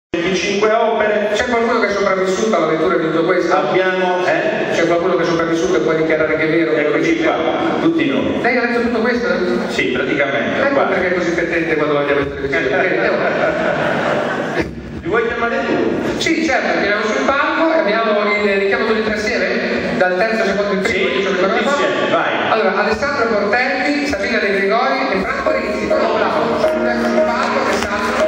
25 opere. C'è qualcuno che è sopravvissuto alla lettura di tutto questo? Abbiamo, C'è qualcuno che è sopravvissuto e può dichiarare che è vero? Eccoci qua, tutti noi. Lei ha letto tutto questo? Sì, praticamente. Ecco perché è così petente quando voglio mettere. Li vuoi chiamare tu? Sì, certo, tiriamo sul palco e abbiamo il richiamo tutti insieme? Dal terzo secondo il primo, sì, tutti insieme, vai. Allora, Alessandro Cortelli, Sabina De Gregori e Franco Rizzi. Ecco sul palco che stanno.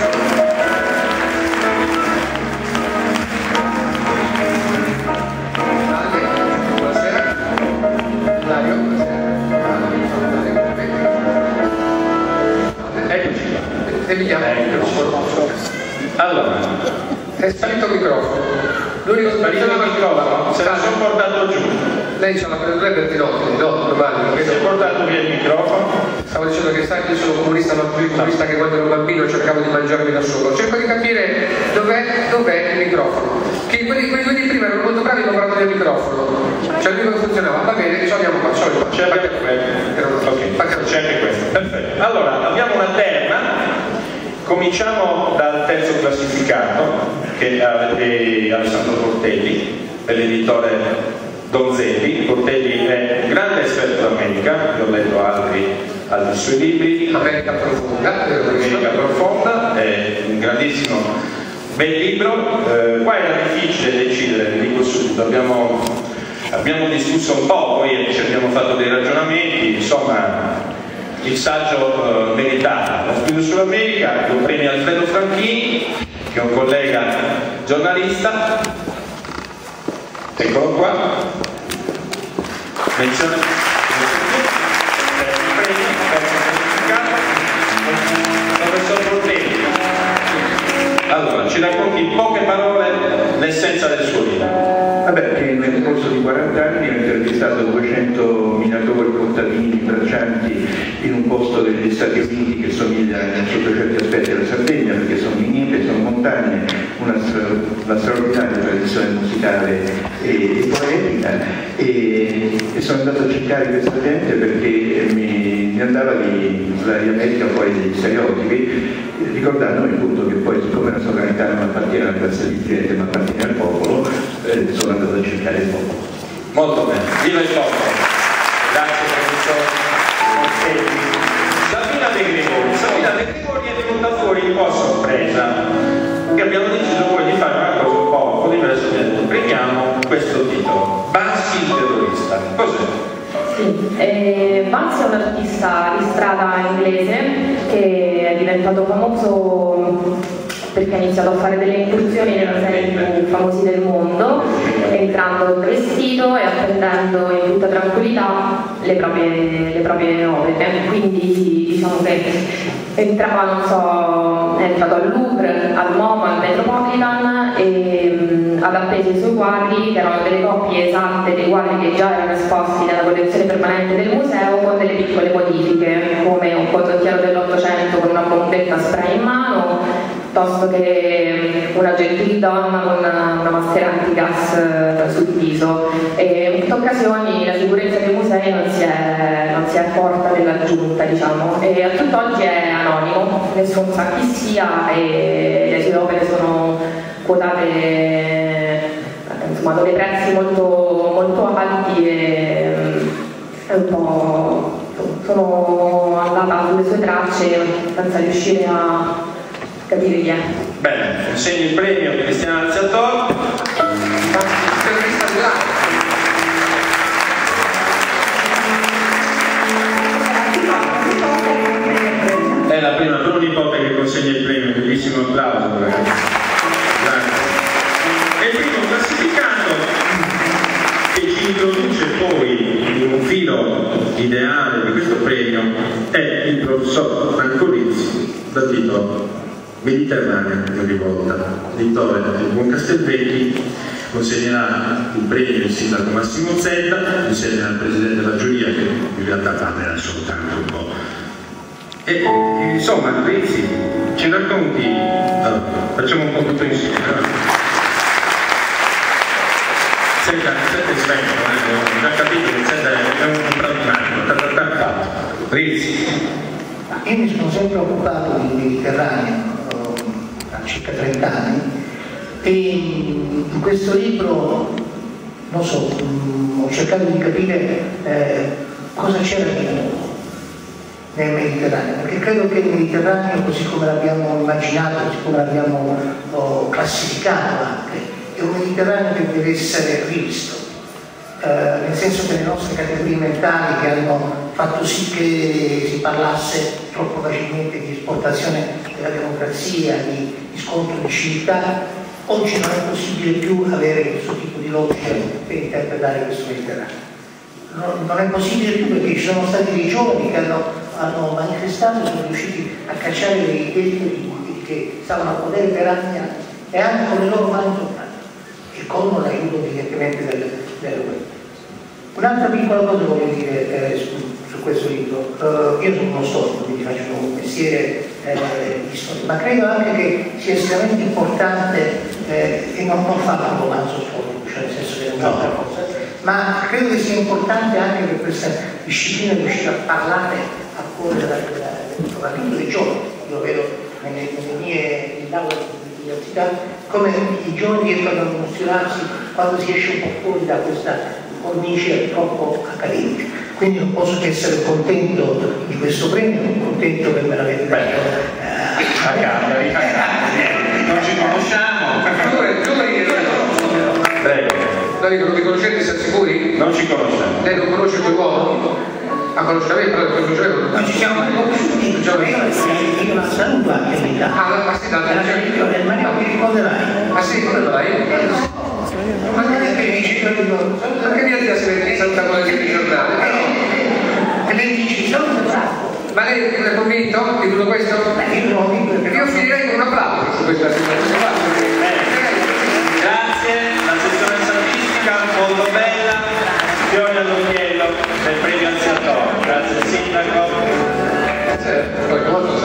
Allora, è sparito il microfono. L'unico sparito il microfono, se la sono portato giù. Lei c'ha la presa per di notte, domani. Si è portato via il microfono. Stavo dicendo che sai che io sono comunista, ma più comunista che quando ero bambino cercavo di mangiarmi da solo. Cerco di capire dov'è il microfono. Che quelli due di prima erano molto bravi, ma parlano del microfono. Cioè il microfono funzionava, va bene, ce l'abbiamo qua, C'è anche questo. Ok, c'è anche questo. Perfetto. Allora, abbiamo una terna. Cominciamo dal terzo classificato, che avete Alessandro Cortelli, dell'editore Donzelli. Cortelli è un grande esperto d'America, io ho letto altri suoi libri. America Profonda, è un grandissimo bel libro. Qua era difficile decidere, dico subito, abbiamo discusso un po', poi ci abbiamo fatto dei ragionamenti, insomma. Il saggio meritava lo studio sull'America, lo premia Alfredo Franchini, che è un collega giornalista. Eccolo qua. Menzione professor Cortelli. Allora, ci racconti in poche parole l'essenza del suo libro. Vabbè, che nel corso di 40 anni ho intervistato 200 minatori, contadini, braccianti in un posto degli Stati Uniti che somiglia sotto certi aspetti alla Sardegna, perché sono miniere, sono montagne, una straordinaria tradizione musicale e poetica, e sono andato a cercare questa gente perché mi andava di America fuori degli stereotipi, ricordandomi appunto che poi, siccome la sovranità non appartiene alla classe dirigente ma appartiene al popolo, sono andato a cercare il popolo. Molto bene, viva il popolo! Grazie professore. Sabina De Gregori è venuta fuori un po' a sorpresa, che abbiamo deciso poi di fare una cosa un po' diversa, prendiamo questo titolo, Banksy il terrorista. Cos'è? Sì, Banksy è un artista di strada inglese che è diventato famoso perché ha iniziato a fare delle incursioni nelle serie più famosi del mondo, entrando travestito e appendendo in tutta tranquillità le proprie opere. Quindi diciamo che entrava, non so, è entrato al Louvre, al MoMA, al Metropolitan e ad appeso i suoi quadri, che erano delle copie esatte dei quadri che già erano esposti nella collezione permanente del museo, con delle piccole modifiche, come un condottiero dell'800 con una bombetta spray in mano, piuttosto che una gentildonna con una maschera antigas sul viso. E in tutte occasioni la sicurezza dei musei non si è accorta dell'aggiunta, diciamo, e a tutt'oggi è anonimo, nessuno sa chi sia e le sue opere sono quotate, insomma, a dei prezzi molto, molto alti e un po' sono andata sulle sue tracce senza riuscire a capire chi è. Bene, consegno il premio a Cristiana Alziator. È la prima pronipote che consegna il premio, bellissimo applauso ragazzi. Grazie. E il primo classificato che ci introduce poi in un filo ideale di questo premio è il professor Franco Rizzi, dal titolo Mediterranea in rivolta. Editore del Buon Castelvecchi consegnerà il premio il sindaco Massimo Zetta insieme al presidente della giuria, che in realtà parlerà soltanto un po'. E insomma, Rizzi, ci racconti, allora, facciamo un po' tutto insieme. Zetta è spento, ho già capito che Zetta è un pragmatico. Rizzi. Io mi sono sempre occupato di Mediterraneo, circa 30 anni, e in questo libro, non so, ho cercato di capire cosa c'era di nuovo nel Mediterraneo, perché credo che il Mediterraneo, così come l'abbiamo immaginato, così come l'abbiamo classificato anche, è un Mediterraneo che deve essere rivisto, nel senso che le nostre categorie mentali che hanno fatto sì che si parlasse troppo facilmente di esportazione della democrazia, di scontro di civiltà, oggi non è possibile più avere questo tipo di logica per interpretare questo Mediterraneo. Non è possibile più perché ci sono stati dei giovani che hanno manifestato, sono riusciti a cacciare dei detti che stavano a potere per anni e anche con le loro mani toccate, e con l'aiuto evidentemente dell'UE. Un'altra piccola cosa voglio dire su questo libro. Io sono uno storico, quindi faccio un mestiere di storia, ma credo anche che sia estremamente importante, e non fa un romanzo storico, cioè nel senso che è un'altra cosa, ma credo che sia importante anche per questa disciplina riuscire a parlare a cuore soprattutto dei giovani. Io vedo nelle mie aule di università come i giovani riescono a emozionarsi quando si esce un po' fuori da questa cornice troppo accademica. Quindi non posso che essere contento di questo premio, contento che me l'avete dato non ci conosciamo. Prego. Non vi conoscete, siete sicuri? Non ci conosciamo. Lei non conosce quell'uomo? Ma conosce me, però conoscevo. Non ci siamo mai conosciuti, io la saluto anche in Italia. Ma sì, tanto ma non mi ricorderai. Ma sì, come mai? Ma non è che dici che perché mi ha detto se saluta con il giornale? e lei dice saluta. Ma lei è convinto di tutto questo? Io finirei con un applauso su questa situazione. Grazie, la sessione salvistica molto bella, fiori all'occhiello del premio Alziatore. Grazie Sindaco. Molto